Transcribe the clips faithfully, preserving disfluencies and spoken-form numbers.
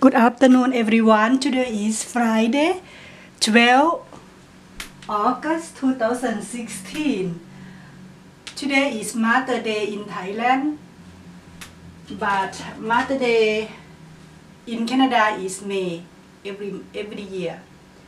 Good afternoon, everyone. Today is Friday, twelfth August two thousand sixteen. Today is Mother Day in Thailand, but Mother Day in Canada is May every every year.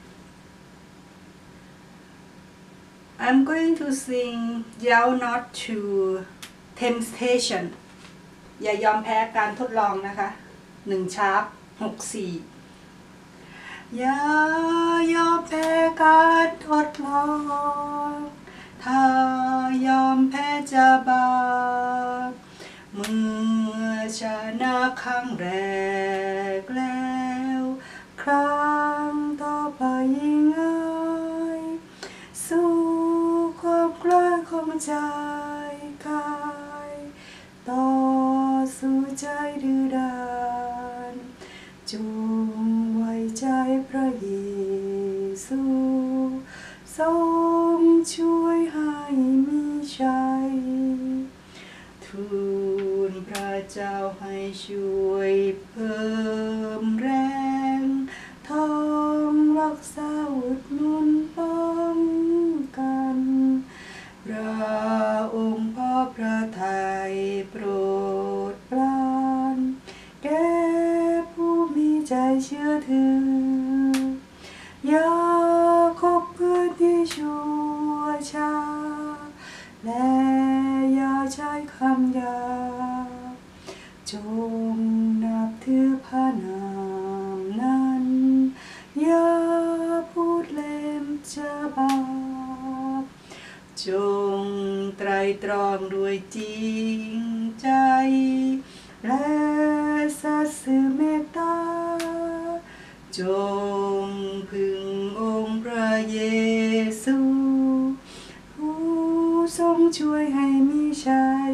I'm going to sing Yell Not to Temptation อย่ายอมแพ้การทดลองนะคะหนึ่งชาร์ปหกสี่อย่ายอมแพ้การทดลองถ้ายอมแพ้จะบาปเมื่อชนะครั้งแรกแล้วครั้งต่อไปยิ่งง่ายสู้ความกล้าของใจกายต่อสู้ใจดื้อด้านจงไว้ใจพระเยซูทรงช่วยให้มีชัยทูลพระเจ้าให้ช่วยเพิ่มแรงท้องรักษาอุดหนุนป้องกันพระองค์พอพระทัยโปรดปรานแก่ผู้มีใจเชื่อถืออย่าคบเพื่อนที่ชั่วช้าและอย่าใช้คำหยาบจงนับถือพระนามนั้นอย่าพูดเล่นจะบาปจงไตรตรองด้วยจริงใจและสัตย์ซื่อเมตตาจงพึงองค์พระเยซูผู้ทรงช่วยให้มีชัย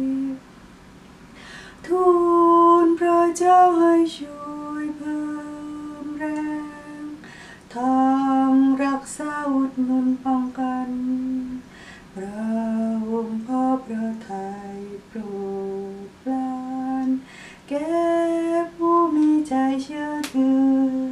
ทูลพระเจ้าให้ช่วยเพิ่มแรงทางรักษาอุดหนุนป้องกันพระองค์พอพระทัยโปรดปรานแก่ผู้มีใจเชื่อถือ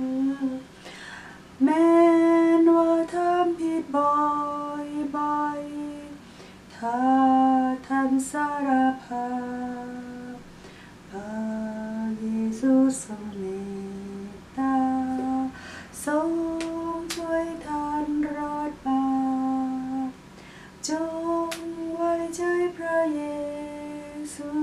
แม้นว่าทำผิดบ่อยบ่อยถ้าท่านสารภาพพระเยซูทรงเมตตาทรงช่วยท่านรอดบาปจงไว้ใจพระเยซู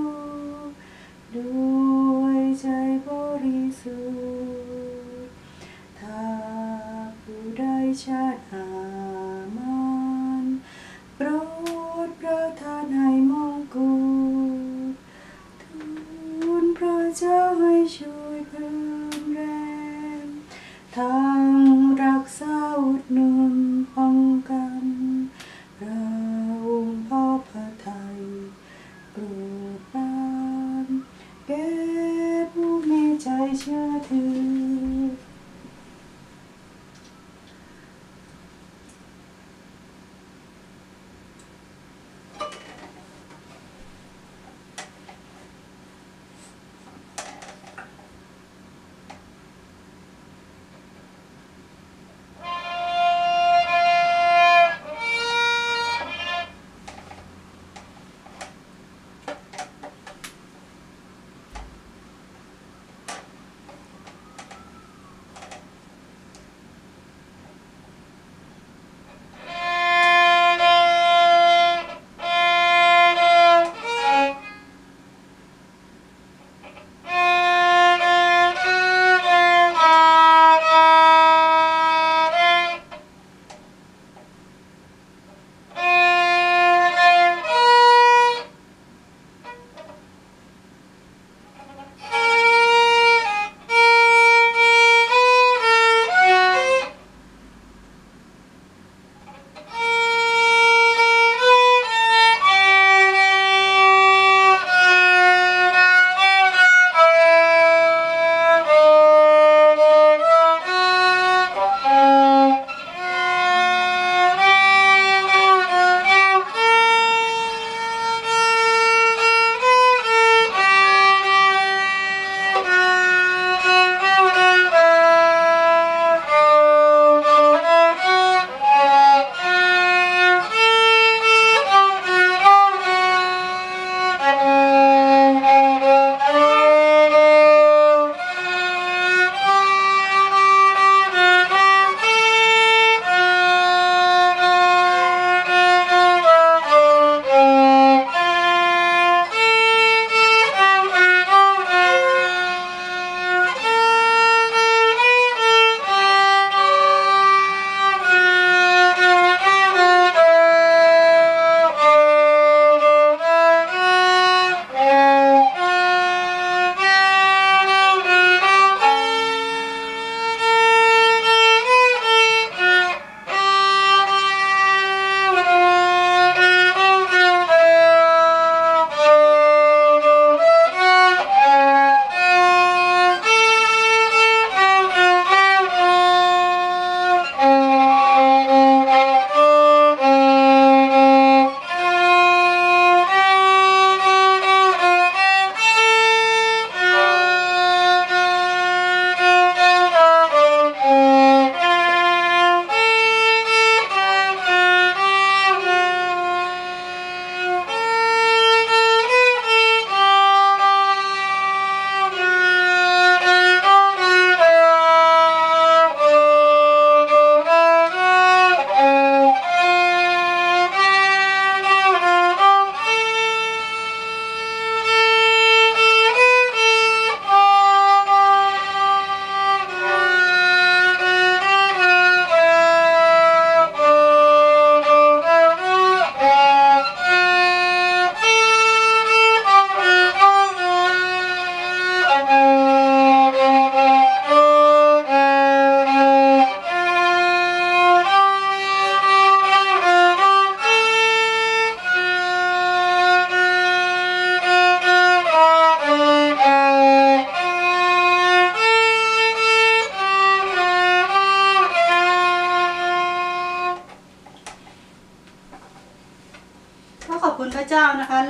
ด้วยใจบริสุทธิ์ถ้าผู้ใดชนะมันโปรดประทานให้มงกุฎทูลพระเจ้าให้ช่วยเพิ่มแรงทั้งรักษาอุดหนุนป้องกันพระองค์พอพระทัยโปรดปรานแก่ผู้มีใจเชื่อถือ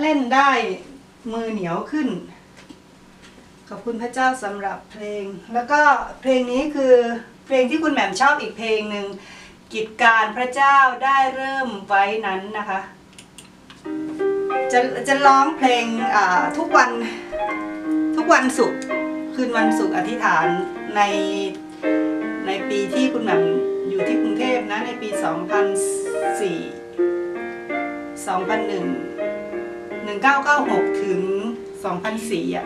ล่นได้มือเหนียวขึ้นขอบคุณพระเจ้าสำหรับเพลงแล้วก็เพลงนี้คือเพลงที่คุณแหม่มชอบอีกเพลงหนึ่งกิจการพระเจ้าได้เริ่มไว้นั้นนะคะจะจะร้องเพลงทุกวันทุกวันศุกร์คืนวันศุกร์อธิษฐานในในปีที่คุณแหม่มอยู่ที่กรุงเทพนะในปี สองพันสี่ สองพันหนึ่ง หนึ่งพันเก้าร้อยเก้าสิบหก ถึง สองพันสี่ อ่ะ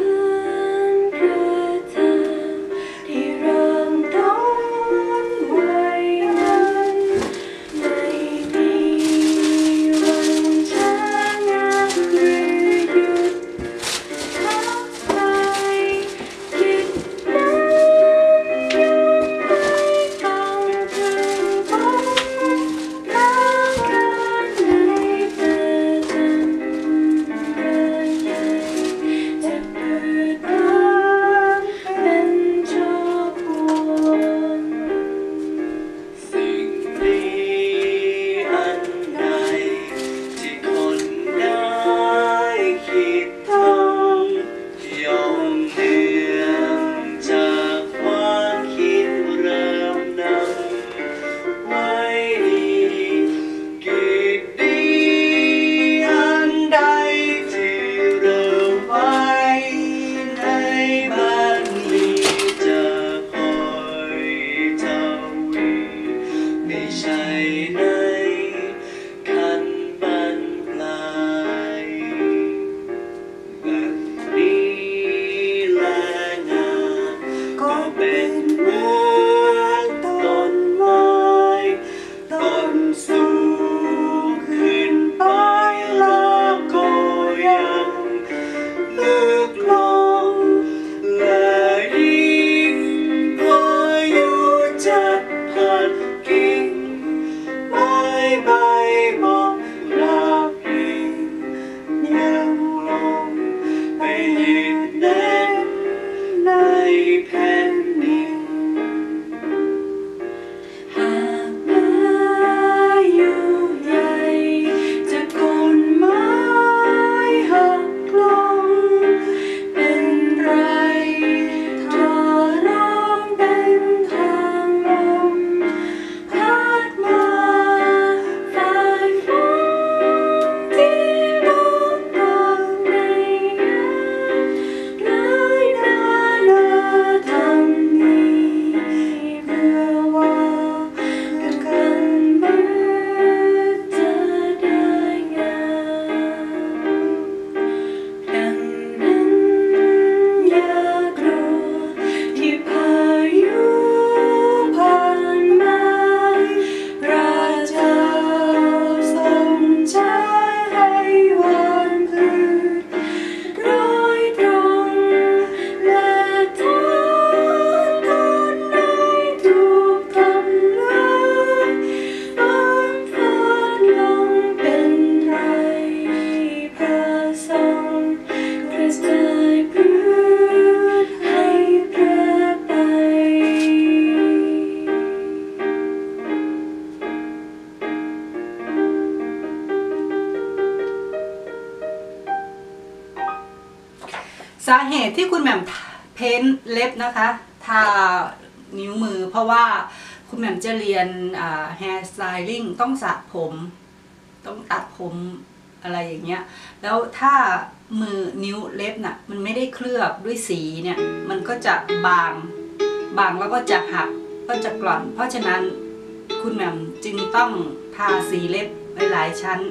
สาเหตุที่คุณแหม่มเพ้นเล็บนะคะทานิ้วมือเพราะว่าคุณแหม่มจะเรียน hair styling ต้องสระผมต้องตัดผมอะไรอย่างเงี้ยแล้วถ้ามือนิ้วเล็บน่ะมันไม่ได้เคลือบด้วยสีเนี่ยมันก็จะบางบางแล้วก็จะหักก็จะกร่อนเพราะฉะนั้นคุณแหม่มจึงต้องทาสีเล็บหลายๆชั้น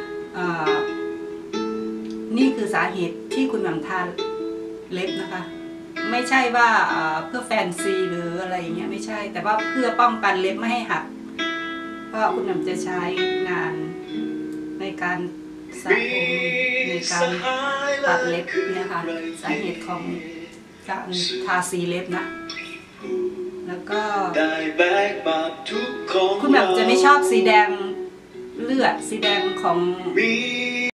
นี่คือสาเหตุที่คุณแหม่มทาเล็บนะคะไม่ใช่ว่าเพื่อแฟนซีหรืออะไรอย่างเงี้ยไม่ใช่แต่ว่าเพื่อป้องกันเล็บไม่ให้หักเพราะคุณแหม่มจะใช้งานในการสระผมในการตัดเล็บเนี่ยค่ะสาเหตุของการทาสีเล็บนะแล้วก็คุณแหม่มจะไม่ชอบสีแดงเลือดสีแดงของ